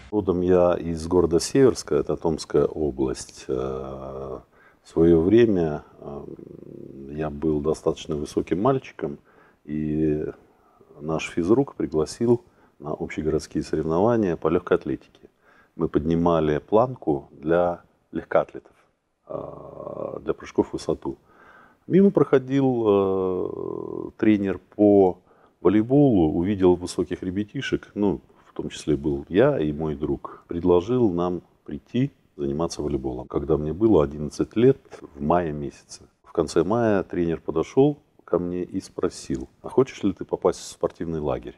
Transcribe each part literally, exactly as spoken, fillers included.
Родом я из города Северска, это Томская область. В свое время я был достаточно высоким мальчиком, и наш физрук пригласил на общегородские соревнования по легкой атлетике. Мы поднимали планку для легкоатлетов, для прыжков в высоту. Мимо проходил тренер по волейболу, увидел высоких ребятишек, ну, в том числе был я и мой друг, предложил нам прийти заниматься волейболом. Когда мне было одиннадцать лет, в мае месяце. В конце мая тренер подошел ко мне и спросил: а хочешь ли ты попасть в спортивный лагерь?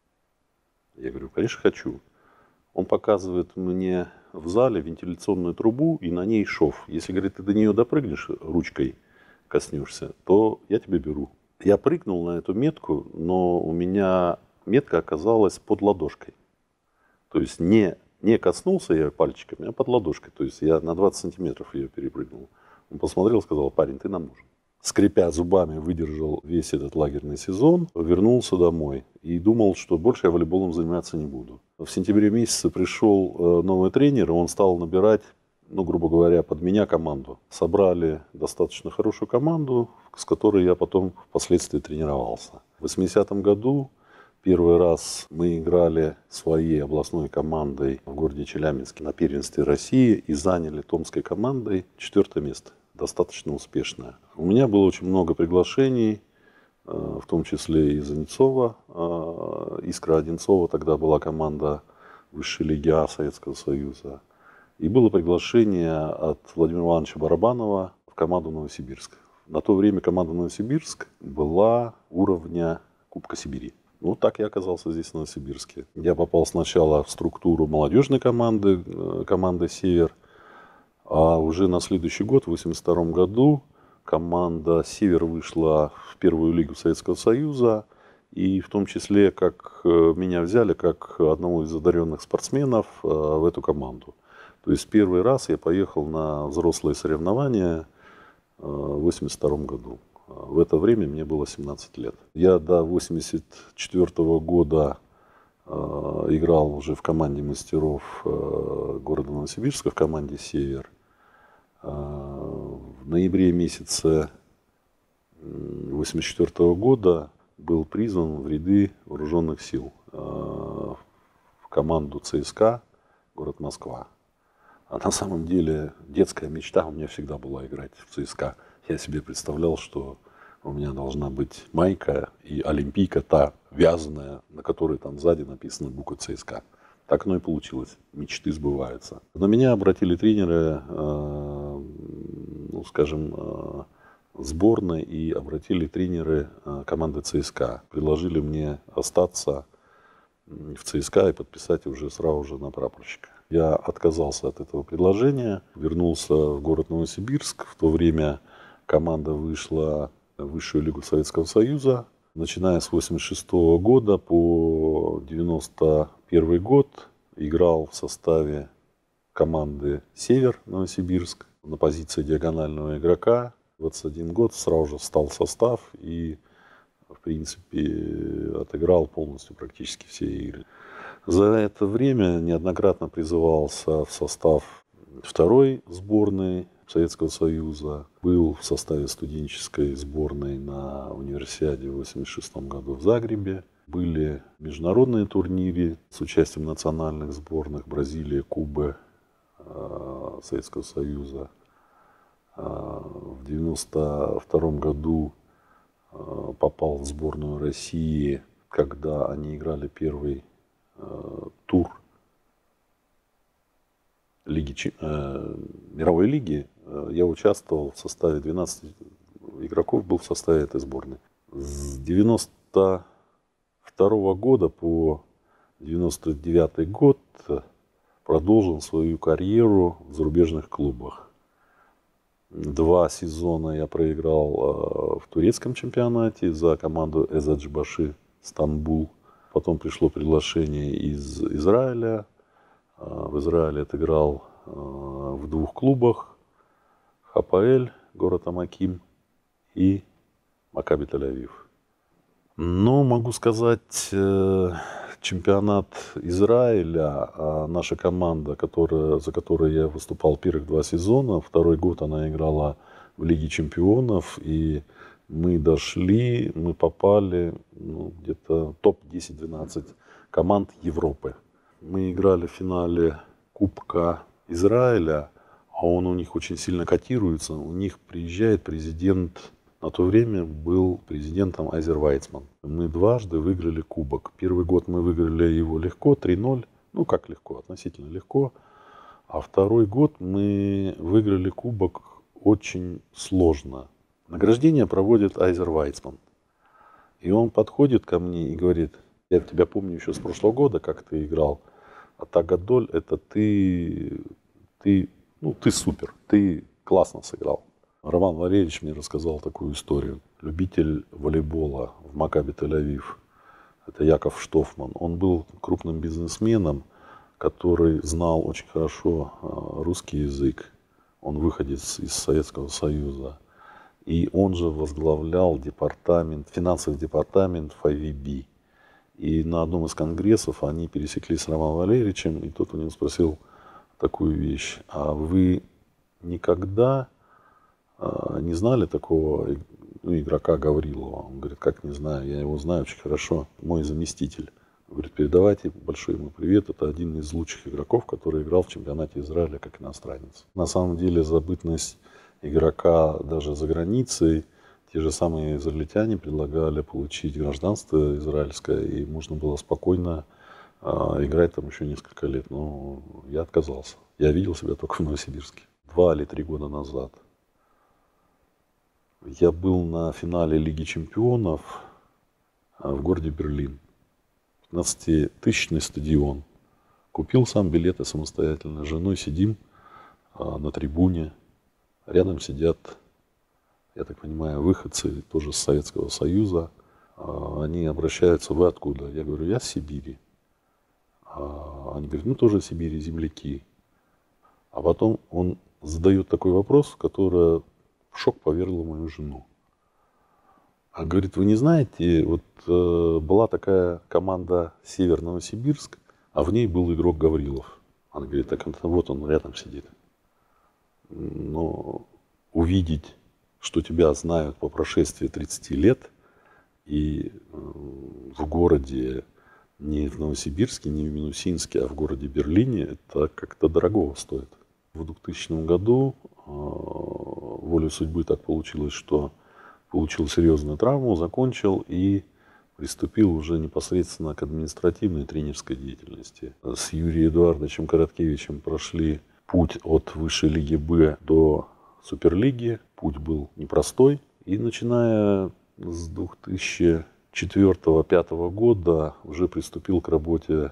Я говорю: конечно, хочу. Он показывает мне в зале вентиляционную трубу и на ней шов. Если, говорит, ты до нее допрыгнешь, ручкой коснешься, то я тебя беру. Я прыгнул на эту метку, но у меня метка оказалась под ладошкой. То есть не, не коснулся я пальчиками, а под ладошкой. То есть я на двадцать сантиметров ее перепрыгнул. Он посмотрел и сказал: парень, ты нам нужен. Скрипя зубами, выдержал весь этот лагерный сезон, вернулся домой и думал, что больше я волейболом заниматься не буду. В сентябре месяце пришел новый тренер, и он стал набирать, ну, грубо говоря, под меня команду. Собрали достаточно хорошую команду, с которой я потом впоследствии тренировался. В восьмидесятом году первый раз мы играли своей областной командой в городе Челябинске на первенстве России и заняли томской командой четвертое место. Достаточно успешное. У меня было очень много приглашений, в том числе из Одинцова. Искра Одинцова тогда была команда высшей лиги А Советского Союза. И было приглашение от Владимира Ивановича Барабанова в команду Новосибирск. На то время команда Новосибирск была уровня Кубка Сибири. Ну, так я оказался здесь, в Новосибирске. Я попал сначала в структуру молодежной команды, команды «Север». А уже на следующий год, в восемьдесят втором году, команда «Север» вышла в первую лигу Советского Союза. И в том числе, как меня взяли, как одного из одаренных спортсменов в эту команду. То есть первый раз я поехал на взрослые соревнования в восемьдесят втором году. В это время мне было семнадцать лет. Я до восемьдесят четвёртого года играл уже в команде мастеров города Новосибирска, в команде «Север». В ноябре месяце восемьдесят четвёртого года был призван в ряды вооруженных сил в команду ЦСКА, город Москва. А на самом деле детская мечта у меня всегда была играть в ЦСКА. Я себе представлял, что у меня должна быть майка и олимпийка та вязаная, на которой там сзади написана буква ЦСКА. Так оно и получилось. Мечты сбываются. На меня обратили тренеры, э, ну, скажем, э, сборной и обратили тренеры э, команды ЦСКА. Предложили мне остаться в ЦСКА и подписать уже сразу же на прапорщика. Я отказался от этого предложения, вернулся в город Новосибирск. В то время команда вышла в высшую лигу Советского Союза. Начиная с восемьдесят шестого года по девяносто первый год играл в составе команды «Север» Новосибирск на позиции диагонального игрока. В двадцать один год сразу же встал в состав и, в принципе, отыграл полностью практически все игры. За это время неоднократно призывался в состав второй сборной Советского Союза. Был в составе студенческой сборной на универсиаде в восемьдесят шестом году в Загребе. Были международные турниры с участием национальных сборных Бразилии, Кубы, э, Советского Союза. Э, в девяносто втором году э, попал в сборную России, когда они играли первый э, тур лиги, э, мировой лиги. Я участвовал в составе двенадцати игроков, был в составе этой сборной. С девяносто второго года по девяносто девятый год продолжил свою карьеру в зарубежных клубах. Два сезона я проиграл в турецком чемпионате за команду Эзаджбаши Стамбул. Потом пришло приглашение из Израиля. В Израиле отыграл в двух клубах: Хапаэль, город Амаким, и Макаби Тель-Авив. Но могу сказать, чемпионат Израиля, а наша команда, которая, за которой я выступал первых два сезона, второй год она играла в Лиге чемпионов, и мы дошли, мы попали ну, где-то топ десять-двенадцать команд Европы. Мы играли в финале Кубка Израиля, а он у них очень сильно котируется. У них приезжает президент, на то время был президентом Айзер Вайцман. Мы дважды выиграли кубок. Первый год мы выиграли его легко, три ноль. Ну, как легко, относительно легко. А второй год мы выиграли кубок очень сложно. Награждение проводит Айзер Вайцман. И он подходит ко мне и говорит: я тебя помню еще с прошлого года, как ты играл. А Тагадоль, это ты, ты, ну, ты супер, ты классно сыграл. Роман Валерьевич мне рассказал такую историю. Любитель волейбола в Макаби Тель-Авив, это Яков Штофман. Он был крупным бизнесменом, который знал очень хорошо русский язык. Он выходец из Советского Союза. И он же возглавлял департамент, финансовый департамент эф ай ви би. И на одном из конгрессов они пересеклись с Романом Валерьевичем, и тот у него спросил такую вещь: а вы никогда не знали такого ну, игрока Гаврилова? Он говорит: как не знаю, я его знаю очень хорошо, мой заместитель. Говорит: передавайте большой ему привет, это один из лучших игроков, который играл в чемпионате Израиля как иностранец. На самом деле забытность игрока даже за границей, те же самые израильтяне предлагали получить гражданство израильское, и можно было спокойно э, играть там еще несколько лет, но я отказался. Я видел себя только в Новосибирске. Два или три года назад я был на финале Лиги чемпионов в городе Берлин. пятнадцатитысячный стадион. Купил сам билеты самостоятельно. С женой сидим на трибуне. Рядом сидят, я так понимаю, выходцы тоже с Советского Союза. Они обращаются: вы откуда? Я говорю: я с Сибири. Они говорят: ну тоже в Сибири, земляки. А потом он задает такой вопрос, который в шок повергло мою жену. А говорит: вы не знаете, вот э, была такая команда Север Новосибирск, а в ней был игрок Гаврилов. Она говорит: так вот он рядом сидит. Но увидеть, что тебя знают по прошествии тридцати лет, и э, в городе, не в Новосибирске, не в Минусинске, а в городе Берлине, это как-то дорого стоит. В двухтысячном году э, волей судьбы так получилось, что получил серьезную травму, закончил и приступил уже непосредственно к административной тренерской деятельности. С Юрием Эдуардовичем Короткевичем прошли путь от высшей лиги Б до Суперлиги. Путь был непростой. И начиная с две тысячи четвёртого — две тысячи пятого года уже приступил к работе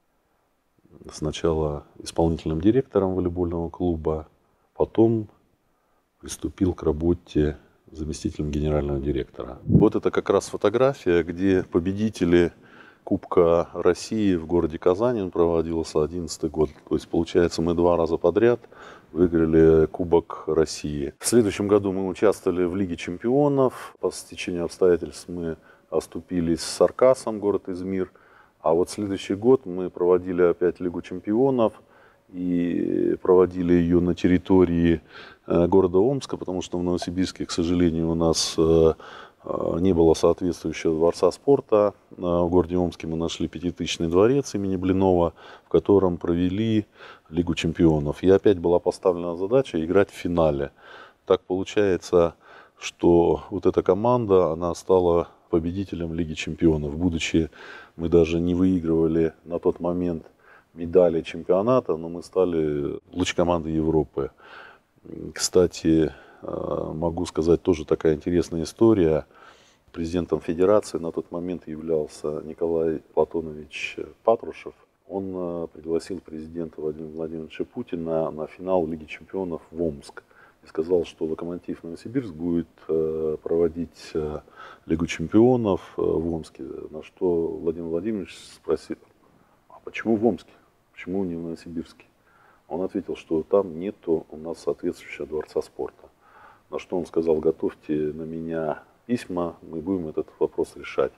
сначала исполнительным директором волейбольного клуба, потом приступил к работе заместителем генерального директора. Вот это как раз фотография, где победители Кубка России в городе Казани, он проводился одиннадцатый год. То есть, получается, мы два раза подряд выиграли Кубок России. В следующем году мы участвовали в Лиге чемпионов. По стечению обстоятельств мы оступились с Саркасом, город Измир. А вот следующий год мы проводили опять Лигу чемпионов. И проводили ее на территории города Омска, потому что в Новосибирске, к сожалению, у нас не было соответствующего дворца спорта. В городе Омске мы нашли пятитысячный дворец имени Блинова, в котором провели Лигу чемпионов. И опять была поставлена задача играть в финале. Так получается, что вот эта команда, она стала победителем Лиги чемпионов. Будучи, мы даже не выигрывали на тот момент медали чемпионата, но мы стали лучшей командой Европы. Кстати, могу сказать тоже такая интересная история. Президентом федерации на тот момент являлся Николай Платонович Патрушев. Он пригласил президента Владимира Владимировича Путина на финал Лиги чемпионов в Омск. И сказал, что Локомотив Новосибирск будет проводить Лигу чемпионов в Омске. На что Владимир Владимирович спросил: а почему в Омске? Почему не в Новосибирске? Он ответил, что там нету у нас соответствующего дворца спорта. На что он сказал: готовьте на меня письма, мы будем этот вопрос решать.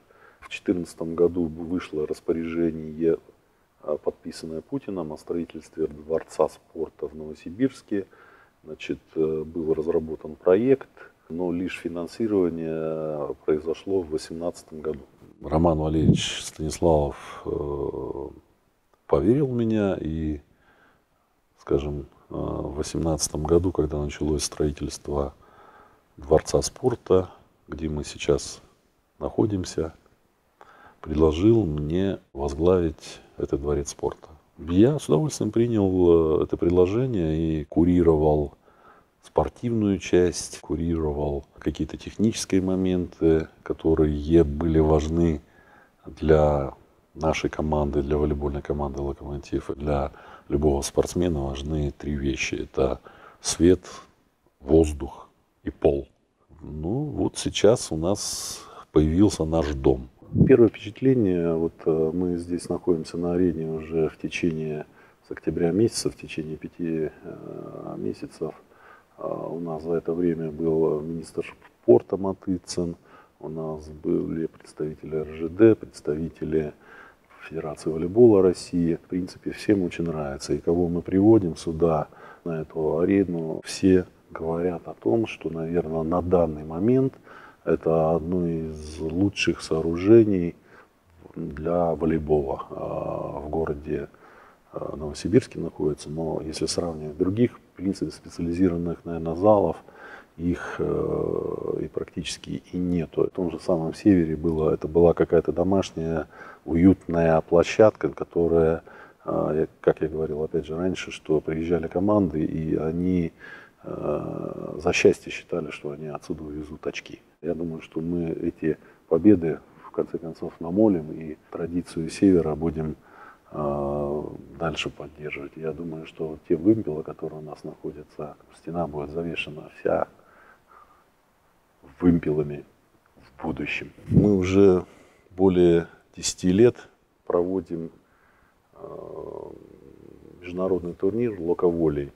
две тысячи четырнадцатом году вышло распоряжение, подписанное Путиным, о строительстве дворца спорта в Новосибирске. Значит, был разработан проект, но лишь финансирование произошло в две тысячи восемнадцатом году. Роман Валерьевич Станиславов э, поверил в меня, и, скажем, э, в две тысячи восемнадцатом году, когда началось строительство дворца спорта, где мы сейчас находимся, предложил мне возглавить этот дворец спорта. Я с удовольствием принял это предложение и курировал спортивную часть, курировал какие-то технические моменты, которые были важны для нашей команды, для волейбольной команды «Локомотив». Для любого спортсмена важны три вещи. Это свет, воздух и пол. Ну вот сейчас у нас появился наш дом. Первое впечатление, вот мы здесь находимся на арене уже в течение, с октября месяца, в течение пяти э, месяцев. У нас за это время был министр спорта Матыцин, у нас были представители эр жэ дэ, представители Федерации волейбола России. В принципе, всем очень нравится. И кого мы приводим сюда, на эту арену, все говорят о том, что, наверное, на данный момент это одно из лучших сооружений для волейбола в городе Новосибирске находится. Но если сравнивать других, в принципе, специализированных, наверное, залов, их э, и практически и нету. В том же самом севере было, это была какая-то домашняя уютная площадка, которая, э, как я говорил опять же раньше, что приезжали команды, и они э, за счастье считали, что они отсюда увезут очки. Я думаю, что мы эти победы в конце концов намолим и традицию севера будем дальше поддерживать. Я думаю, что те вымпелы, которые у нас находятся, стена будет завешена вся вымпелами в будущем. Мы уже более десяти лет проводим международный турнир «Локоволей»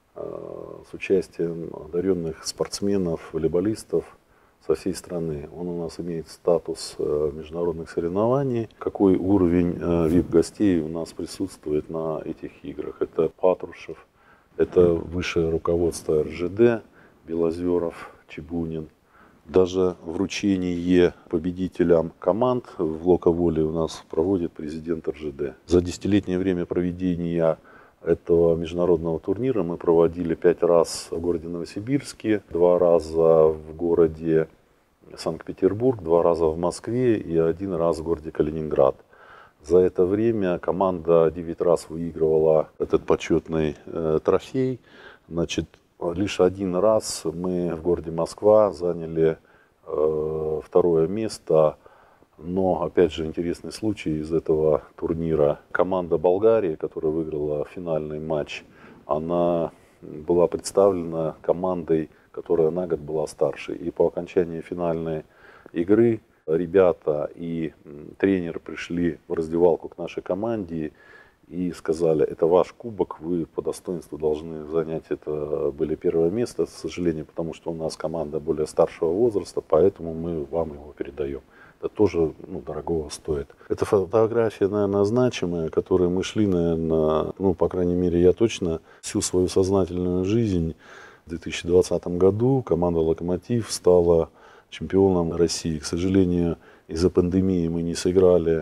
с участием одаренных спортсменов, волейболистов со всей страны. Он у нас имеет статус международных соревнований. Какой уровень ви ай пи-гостей у нас присутствует на этих играх? Это Патрушев, это высшее руководство эр жэ дэ, Белозеров, Чебунин. Даже вручение победителям команд в Локоволе у нас проводит президент эр жэ дэ. За десятилетнее время проведения этого международного турнира мы проводили пять раз в городе Новосибирске, два раза в городе Санкт-Петербург, два раза в Москве и один раз в городе Калининград. За это время команда девять раз выигрывала этот почетный э, трофей. Значит, лишь один раз мы в городе Москва заняли э, второе место. Но, опять же, интересный случай из этого турнира. Команда Болгарии, которая выиграла финальный матч, она была представлена командой, которая на год была старше. И по окончании финальной игры ребята и тренер пришли в раздевалку к нашей команде и сказали: это ваш кубок, вы по достоинству должны занять это. Были первое место, к сожалению, потому что у нас команда более старшего возраста, поэтому мы вам его передаем. Это тоже, ну, дорогого стоит. Это фотография, наверное, значимая, которой мы шли, наверное, ну, по крайней мере, я точно всю свою сознательную жизнь. В две тысячи двадцатом году команда «Локомотив» стала чемпионом России. К сожалению, из-за пандемии мы не сыграли,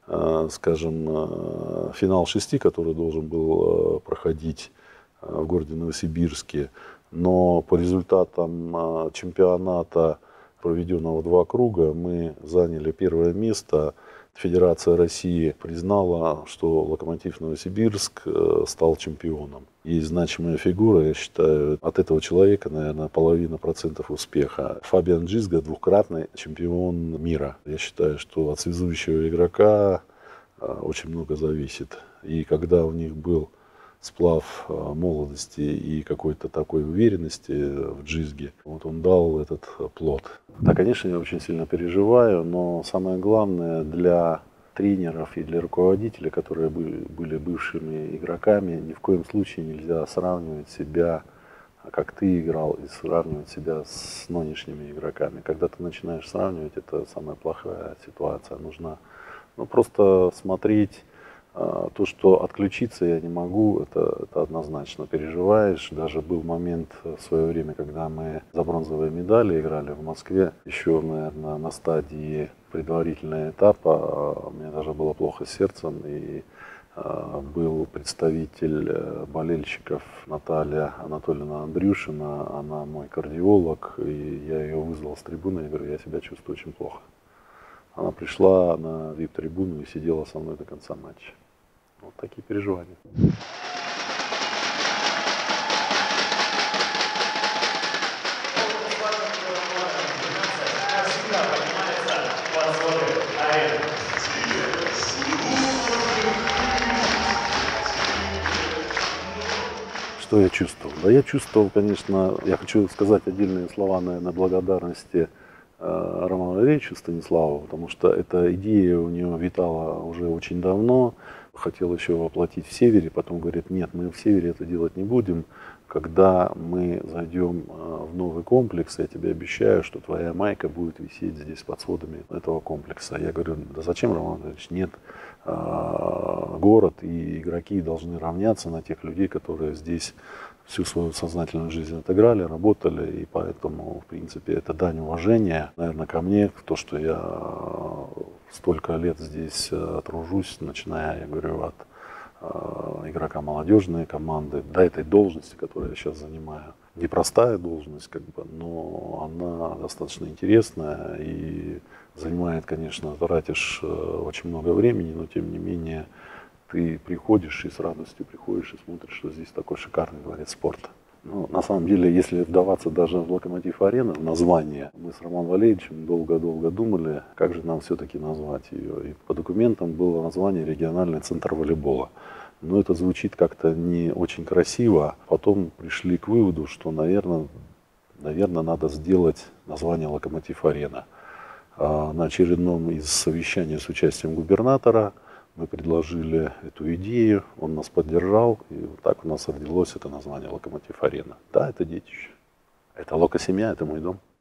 скажем, финал шести, который должен был проходить в городе Новосибирске. Но по результатам чемпионата, проведенного два круга, мы заняли первое место. Федерация России признала, что «Локомотив Новосибирск» стал чемпионом. И значимая фигура, я считаю, от этого человека, наверное, половина процентов успеха. Фабиан Джизга — двукратный чемпион мира. Я считаю, что от связующего игрока очень много зависит. И когда у них был сплав молодости и какой-то такой уверенности в Джизге, вот он дал этот плод. Да, конечно, я очень сильно переживаю, но самое главное для тренеров и для руководителей, которые были бывшими игроками, ни в коем случае нельзя сравнивать себя как ты играл, и сравнивать себя с нынешними игроками. Когда ты начинаешь сравнивать, это самая плохая ситуация. Нужно ну, просто смотреть а, то, что отключиться я не могу, это, это однозначно. Переживаешь. Даже был момент в свое время, когда мы за бронзовые медали играли в Москве, еще, наверное, на стадии предварительного этапа. Мне даже было плохо с сердцем, и был представитель болельщиков Наталья Анатольевна Андрюшина, она мой кардиолог, и я ее вызвал с трибуны и говорю, я себя чувствую очень плохо. Она пришла на вип-трибуну и сидела со мной до конца матча. Вот такие переживания. Что я чувствовал? Да я чувствовал, конечно, я хочу сказать отдельные слова, наверное, благодарности э, Роману Валерьевичу Станиславу, потому что эта идея у него витала уже очень давно, хотел еще воплотить в Севере, потом говорит, нет, мы в Севере это делать не будем, когда мы зайдем э, в новый комплекс, я тебе обещаю, что твоя майка будет висеть здесь под сводами этого комплекса. Я говорю, да зачем, Роман Валерьевич, нет. Город и игроки должны равняться на тех людей, которые здесь всю свою сознательную жизнь отыграли, работали, и поэтому, в принципе, это дань уважения, наверное, ко мне, то, что я столько лет здесь тружусь, начиная, я говорю, от игрока молодежной команды до этой должности, которую я сейчас занимаю. Непростая должность, как бы, но она достаточно интересная и занимает, конечно, тратишь очень много времени, но тем не менее ты приходишь и с радостью приходишь и смотришь, что здесь такой шикарный дворец спорта. Ну, на самом деле, если вдаваться даже в Локомотив-арену, в название, мы с Романом Валерьевичем долго-долго думали, как же нам все-таки назвать ее. И по документам было название региональный центр волейбола. Но это звучит как-то не очень красиво. Потом пришли к выводу, что, наверное, наверное надо сделать название Локомотив-арена. На очередном из совещаний с участием губернатора мы предложили эту идею, он нас поддержал, и вот так у нас родилось это название Локомотив-арена. Да, это детище. Это Локо-семья, это мой дом.